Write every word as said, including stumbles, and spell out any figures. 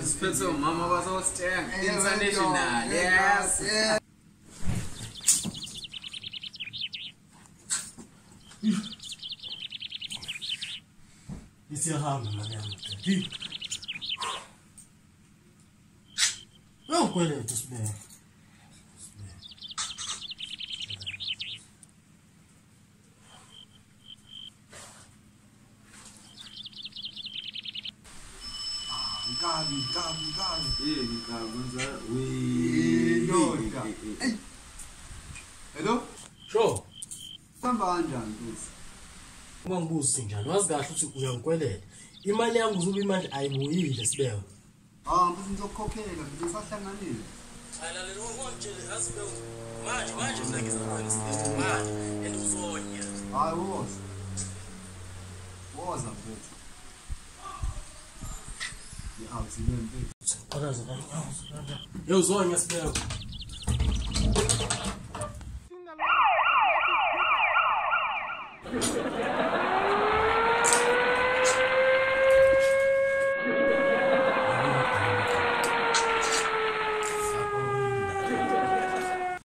Siphethe umama bazosithenga international. Yes. Isiyahamba mali yami. Awukweleta sibeke. Gabi, gabi, gabi. Eh, ngikabonza we. Ndoda. Hello? Sho. Samba kanjani mfethu? Uma ngibuzi njani wazi kahle ukuthi uyangikweleta. Imali yangu uzobe imali ayibuyile sibeke. Ah, mfethu ngizokukhokhela mfethu sahlanganile. Ayilale lo ngomtshele asibeke. Manje manje mina ngizokwenza isibeke manje and uzonya. Hayi woza. Woza mfethu. Yeah, I'll see you in a bit. Yo, Zonya, spell.